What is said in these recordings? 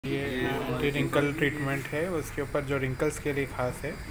ये anti wrinkle treatment है, उसके ऊपर जो रिंकल्स के लिए खास है।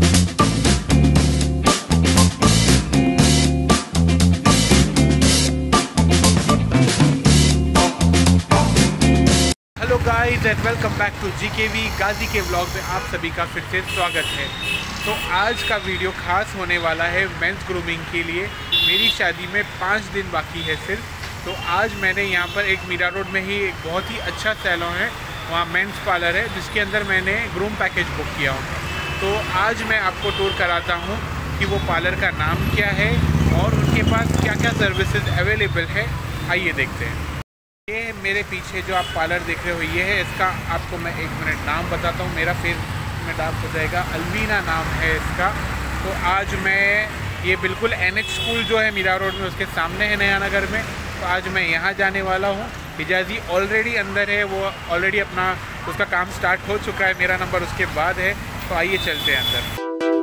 Hello guys and welcome back to GKV Gazi के व्लॉग में आप सभी का फिर से स्वागत है। तो आज का वीडियो खास होने वाला है मेंस ग्रूमिंग के लिए। मेरी शादी में 5 दिन बाकी है सिर्फ। तो आज मैंने यहाँ पर एक मीरा रोड में ही एक बहुत ही अच्छा सैलून है, वहाँ मेंस पार्लर है, जिसके अंदर मैंने ग्रूम पैकेज बुक किया हूँ। तो आज मैं आपको टूर कराता हूँ कि वो पार्लर का नाम क्या है और उनके पास क्या क्या सर्विसेज अवेलेबल है। आइए देखते हैं। ये मेरे पीछे जो आप पार्लर देख रहे हो ये है, इसका आपको मैं 1 मिनट नाम बताता हूँ। मेरा फेस में डार्क हो जाएगा, अलवीना नाम है इसका। तो आज मैं ये बिल्कुल NH स्कूल जो है मीरा रोड में, उसके सामने है नया नगर में। तो आज मैं यहाँ जाने वाला हूँ। हिजाजी ऑलरेडी अंदर है, वो ऑलरेडी अपना उसका काम स्टार्ट हो चुका है, मेरा नंबर उसके बाद है। तो आइए चलते हैं अंदर।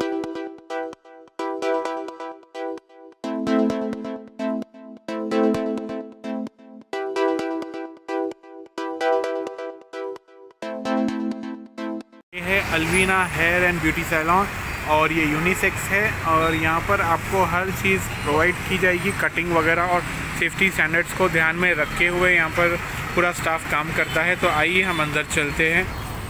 ये है Alvina hair and beauty salon और ये यूनिसेक्स है और यहाँ पर आपको हर चीज़ प्रोवाइड की जाएगी, कटिंग वगैरह और सेफ्टी स्टैंडर्ड्स को ध्यान में रखे हुए यहाँ पर पूरा स्टाफ काम करता है। तो आइए हम अंदर चलते हैं।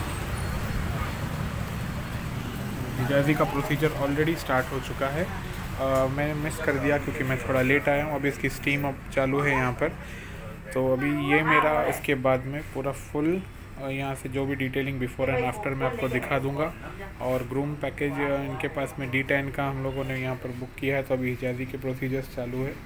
हिजाजी का प्रोसीजर ऑलरेडी स्टार्ट हो चुका है। मैंने मिस कर दिया क्योंकि मैं थोड़ा लेट आया हूँ। अभी इसकी स्टीम अब चालू है यहाँ पर। तो अभी ये मेरा इसके बाद में पूरा फुल यहाँ से जो भी डिटेलिंग बिफोर एंड आफ्टर मैं आपको दिखा दूंगा। और ग्रूम पैकेज इनके पास में D10 का हम लोगों ने यहाँ पर बुक किया है। तो अभी हिजाजी के प्रोसीजर्स चालू है।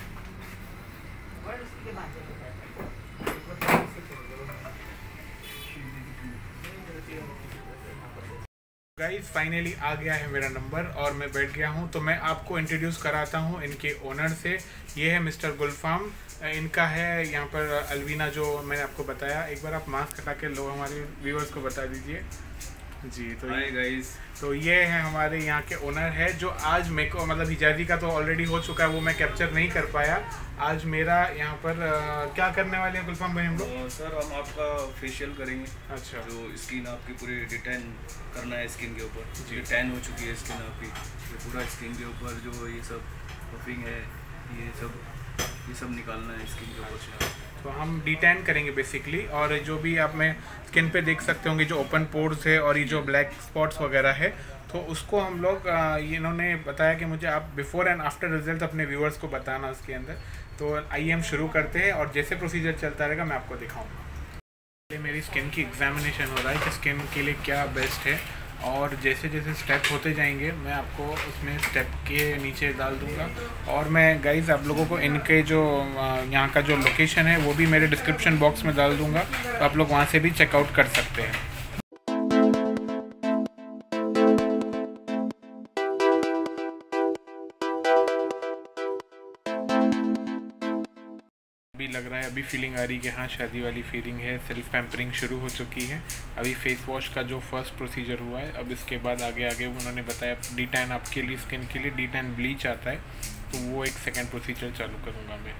गाइस फाइनली आ गया है मेरा नंबर और मैं बैठ गया हूं। तो मैं आपको इंट्रोड्यूस कराता हूं इनके ओनर से। ये है मिस्टर गुलफाम, इनका है यहाँ पर अलवीना जो मैंने आपको बताया। एक बार आप मास्क हटा के लो, हमारे व्यूअर्स को बता दीजिए जी। तो हाय गाइस, तो ये है हमारे यहाँ के ओनर है जो आज मेरे को मतलब हिजाजी का तो ऑलरेडी हो चुका है, वो मैं कैप्चर नहीं कर पाया। आज मेरा यहाँ पर क्या करने वाले हैं गुलफाम भाई हम लोग? सर हम आपका फेशियल करेंगे। अच्छा, जो स्किन आपकी पूरी डिटेन करना है स्किन के ऊपर, जो टैन हो चुकी है स्किन आपकी, ये पूरा स्किन के ऊपर जो ये सब पफिंग है ये सब निकालना है स्किन के ऊपर। तो हम D10 करेंगे बेसिकली। और जो भी आप में स्किन पे देख सकते होंगे जो ओपन पोर्स है और ये जो ब्लैक स्पॉट्स वगैरह है, तो उसको हम लोग इन्होंने बताया कि मुझे आप बिफोर एंड आफ्टर रिजल्ट अपने व्यूअर्स को बताना उसके अंदर। तो आइए हम शुरू करते हैं और जैसे प्रोसीजर चलता रहेगा मैं आपको दिखाऊंगा। पहले मेरी स्किन की एग्जामिनेशन हो रहा है कि स्किन के लिए क्या बेस्ट है, और जैसे जैसे स्टेप होते जाएंगे मैं आपको उसमें स्टेप के नीचे डाल दूंगा। और मैं गाइस आप लोगों को इनके जो यहाँ का जो लोकेशन है वो भी मेरे डिस्क्रिप्शन बॉक्स में डाल दूंगा, तो आप लोग वहाँ से भी चेकआउट कर सकते हैं। अभी लग रहा है, अभी फीलिंग आ रही है कि हाँ शादी वाली फीलिंग है। सेल्फ पैम्परिंग शुरू हो चुकी है। अभी फेस वॉश का जो फर्स्ट प्रोसीजर हुआ है, अब इसके बाद आगे उन्होंने बताया D10 आपके लिए स्किन के लिए D10 ब्लीच आता है, तो वो एक सेकेंड प्रोसीजर चालू करूँगा मैं।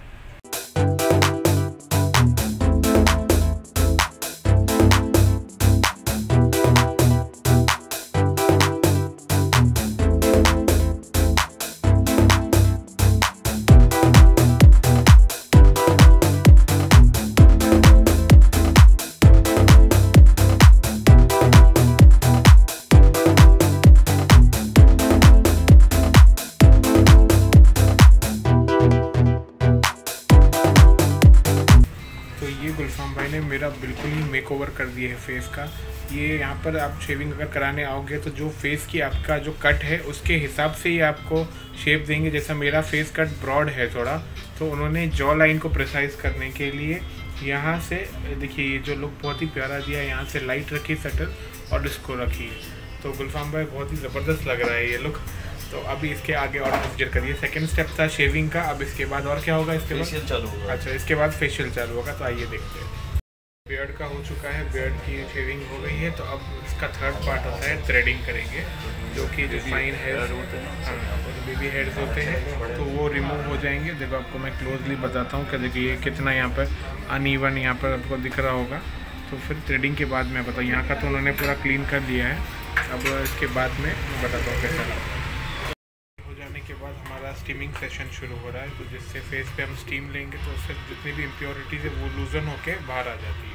गुलफाम भाई ने मेरा बिल्कुल ही मेकओवर कर दिया है फेस का। ये यहाँ पर आप शेविंग अगर कराने आओगे तो जो फेस की आपका जो कट है उसके हिसाब से ही आपको शेप देंगे। जैसा मेरा फेस कट ब्रॉड है थोड़ा, तो उन्होंने जॉ लाइन को प्रिसाइज करने के लिए यहाँ से देखिए ये जो लुक बहुत ही प्यारा दिया है। यहाँ से लाइट रखी सटल और इसको रखी, तो गुलफाम भाई बहुत ही ज़बरदस्त लग रहा है ये लुक। तो अभी इसके आगे और प्रोसीजर करिए। सेकंड स्टेप था शेविंग का, अब इसके बाद और क्या होगा? इसके बाद फेशियल चालू होगा। अच्छा, इसके बाद फेशियल चालू होगा। तो आइए देखते हैं। बियर्ड का हो चुका है, बियर्ड की शेविंग हो गई है। तो अब इसका थर्ड पार्ट होता है थ्रेडिंग करेंगे, जो कि जो फाइन हेयर होते हैं, हाँ जो बेबी हेयर्स होते हैं, तो वो रिमूव हो जाएंगे। देखो आपको मैं क्लोजली बताता हूँ कि देखिए ये कितना यहाँ पर अनइवन यहाँ पर आपको दिख रहा होगा। तो फिर थ्रेडिंग के बाद मैं बताऊँ। यहाँ का तो उन्होंने पूरा क्लीन कर दिया है, अब इसके बाद में बताता हूँ कैसा हो जाने के बाद हमारा स्टीमिंग सेशन शुरू हो रहा है। तो जिससे फेस पे हम स्टीम लेंगे तो उससे जितनी भी इम्प्योरिटीज़ है वो लूजन होके बाहर आ जाती है।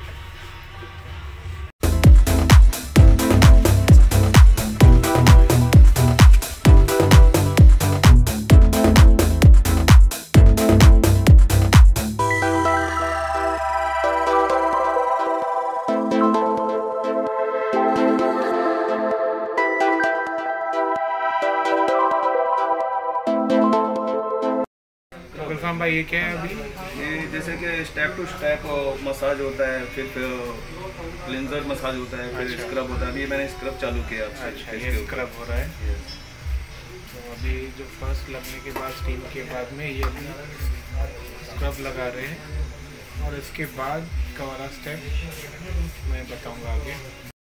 गुलफाम भाई, ये क्या है अभी? ये जैसे कि स्टेप टू स्टेप मसाज होता है, फिर क्लिनजर मसाज होता है, फिर स्क्रब होता है। अभी मैंने स्क्रब चालू किया। अच्छा, ये स्क्रब हो रहा है। तो अभी जो फर्स्ट लगने के बाद स्टीम के बाद में ये अभी स्क्रब लगा रहे हैं, और इसके बाद का वाला स्टेप मैं बताऊंगा आगे।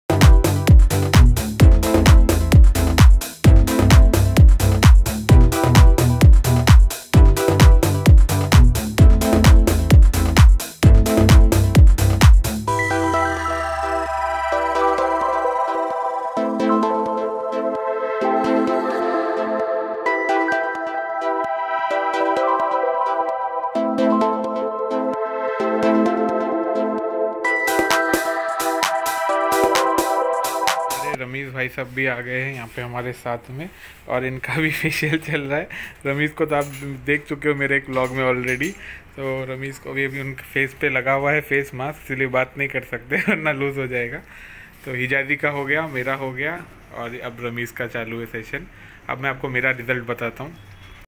रमीज़ भाई सब भी आ गए हैं यहाँ पे हमारे साथ में, और इनका भी फेशियल चल रहा है। रमीज़ को तो आप देख चुके हो मेरे एक व्लॉग में ऑलरेडी। तो रमीज़ को भी अभी उनके फेस पे लगा हुआ है फेस मास्क, इसलिए बात नहीं कर सकते वरना लूज़ हो जाएगा। तो हिजाजी का हो गया, मेरा हो गया, और अब रमीज़ का चालू है सेशन। अब मैं आपको मेरा रिज़ल्ट बताता हूँ।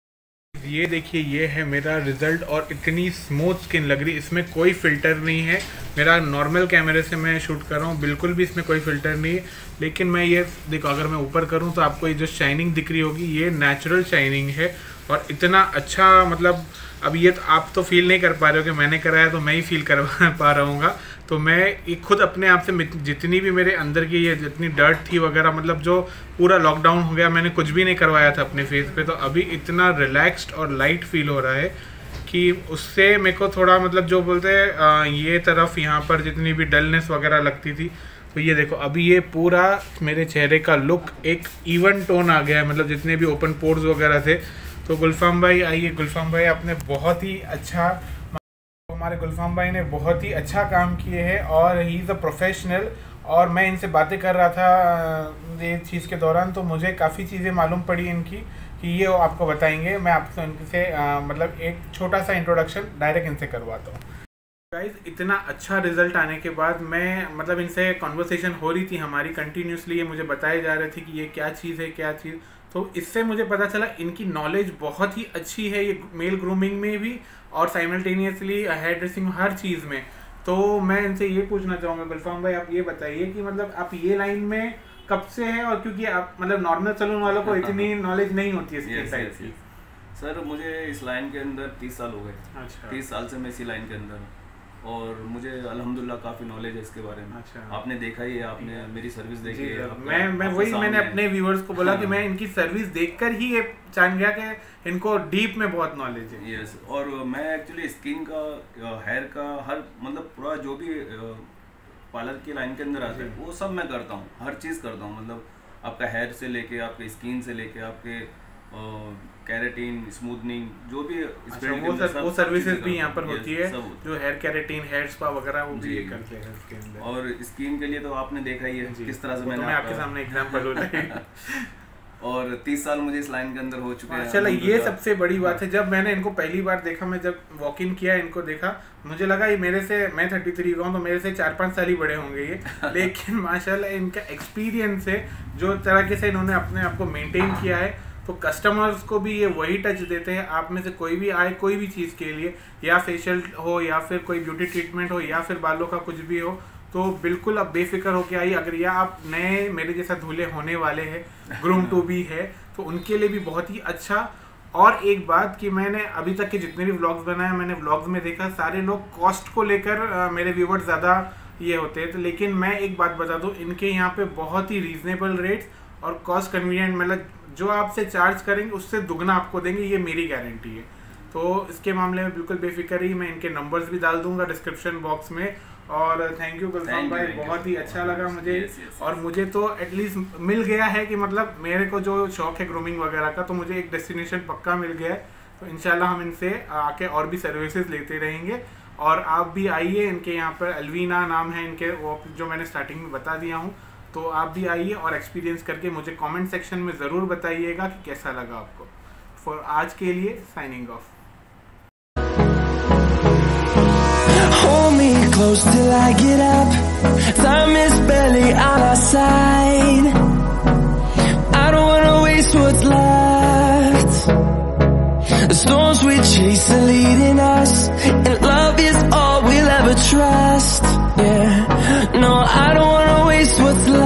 ये देखिए, ये है मेरा रिज़ल्ट, और इतनी स्मूथ स्किन लग रही, इसमें कोई फ़िल्टर नहीं है। मेरा नॉर्मल कैमरे से मैं शूट कर रहा हूँ, बिल्कुल भी इसमें कोई फ़िल्टर नहीं है। लेकिन मैं ये देखो, अगर मैं ऊपर करूँ तो आपको ये जो शाइनिंग दिख रही होगी, ये नेचुरल शाइनिंग है, और इतना अच्छा, मतलब अब ये तो आप तो फील नहीं कर पा रहे हो कि मैंने कराया, तो मैं ही फील कर पा रहा हूँ। तो मैं ये खुद अपने आप से जितनी भी मेरे अंदर की ये जितनी डर्ट थी वगैरह, मतलब जो पूरा लॉकडाउन हो गया, मैंने कुछ भी नहीं करवाया था अपने फेस पे, तो अभी इतना रिलैक्स्ड और लाइट फील हो रहा है कि उससे मेरे को थोड़ा, मतलब जो बोलते हैं ये तरफ यहाँ पर जितनी भी डलनेस वगैरह लगती थी, तो ये देखो अभी ये पूरा मेरे चेहरे का लुक एक इवन टोन आ गया है, मतलब जितने भी ओपन पोर्स वगैरह थे। तो गुलफाम भाई आइए, गुलफाम भाई आपने बहुत ही अच्छा, हमारे गुलफाम भाई ने बहुत ही अच्छा काम किए हैं, और ही इज़ अ प्रोफेशनल। और मैं इनसे बातें कर रहा था ये चीज़ के दौरान, तो मुझे काफ़ी चीज़ें मालूम पड़ी इनकी, कि ये आपको बताएंगे। मैं आपसे इनसे मतलब एक छोटा सा इंट्रोडक्शन डायरेक्ट इनसे करवाता हूँ। गाइस, इतना अच्छा रिजल्ट आने के बाद मैं, मतलब इनसे कॉन्वर्सेशन हो रही थी हमारी कंटिन्यूसली, ये मुझे बताए जा रहे थे कि ये क्या चीज़ है, क्या चीज़। तो इससे मुझे पता चला इनकी नॉलेज बहुत ही अच्छी है, ये मेल ग्रूमिंग में भी और साइमल्टेनियसली हेयर ड्रेसिंग, हर चीज़ में। तो मैं इनसे ये पूछना चाहूँगा, गुलफाम भाई आप ये बताइए कि मतलब आप ये लाइन में कब से हैं, और क्योंकि आप मतलब नॉर्मल सैलून वालों को इतनी नॉलेज नहीं होती है इसके टाइप की। सर मुझे इस लाइन के अंदर 30 साल हो गए। अच्छा। 30 साल से मैं इसी लाइन के अंदर हूँ, और मुझे अल्हम्दुलिल्लाह काफ़ी नॉलेज है इसके बारे में। अच्छा। आपने देखा ही है, आपने मेरी सर्विस देखी है। मैं वही मैंने अपने व्यूअर्स को बोला कि मैं इनकी सर्विस देखकर ही ये जान गया कि इनको डीप में बहुत नॉलेज है। यस, और मैं एक्चुअली स्किन का, हेयर का, हर मतलब पूरा जो भी पार्लर की लाइन के अंदर आता है वो सब मैं करता हूँ, हर चीज़ करता हूँ। मतलब आपका हेयर से लेके, आपके स्किन से लेके, आपके कैरेटीन, स्मूथनिंग, जो भी वो सर्विसेज भी यहाँ पर होती है, जो हेयर कैरेटीन, हेयर स्पा वगैरह वो भी करते हैं इसके अंदर। और स्किन के लिए तो आपने देखा ही है किस तरह से मैंने आपके सामने एग्जांपल और 30 साल मुझे इस लाइन के अंदर हो चुके हैं। चलो ये सबसे बड़ी बात है। जब मैंने इनको पहली बार देखा, मैं जब वॉक इन किया, इनको देखा, मुझे लगा ये मेरे से, मैं 33 का हूँ, तो मेरे से 4-5 साल ही बड़े होंगे ये। लेकिन माशाल्लाह इनका एक्सपीरियंस है, जो तरीके से इन्होंने अपने आप को मेंटेन किया है, तो कस्टमर्स को भी ये वही टच देते हैं। आप में से कोई भी आए कोई भी चीज़ के लिए, या फेशियल हो, या फिर कोई ब्यूटी ट्रीटमेंट हो, या फिर बालों का कुछ भी हो, तो बिल्कुल आप बेफिक्र होके आइए। अगर या आप नए मेरे जैसा दूल्हे होने वाले हैं, ग्रूम टू बी है, तो उनके लिए भी बहुत ही अच्छा। और एक बात कि मैंने अभी तक के जितने भी व्लॉग्स बनाए, मैंने व्लॉग्स में देखा सारे लोग कॉस्ट को लेकर मेरे व्यूवर्स ज़्यादा ये होते हैं। तो लेकिन मैं एक बात बता दूँ, इनके यहाँ पे बहुत ही रीजनेबल रेट्स और कॉस्ट कन्वीनियंट, मतलब जो आपसे चार्ज करेंगे उससे दुगना आपको देंगे, ये मेरी गारंटी है। तो इसके मामले में बिल्कुल बेफिक्र ही। मैं इनके नंबर्स भी डाल दूंगा डिस्क्रिप्शन बॉक्स में, और थैंक यू गुलफाम भाई, बहुत ही अच्छा लगा मुझे। और मुझे तो एटलीस्ट मिल गया है कि मतलब मेरे को जो शौक है ग्रूमिंग वगैरह का, तो मुझे एक डेस्टिनेशन पक्का मिल गया है। तो इंशाल्लाह हम इनसे आके और भी सर्विसेज लेते रहेंगे। और आप भी आइए, इनके यहाँ पर अलवीना नाम है इनके, वो जो मैंने स्टार्टिंग में बता दिया हूँ। तो आप भी आइए और एक्सपीरियंस करके मुझे कमेंट सेक्शन में ज़रूर बताइएगा कि कैसा लगा आपको। फॉर आज के लिए signing off. Hold me close till I get up. Time is barely on our side. I don't wanna waste what's left. The storms we chase are leading us, and love is all we'll ever trust. Yeah, no, I don't wanna waste what's left.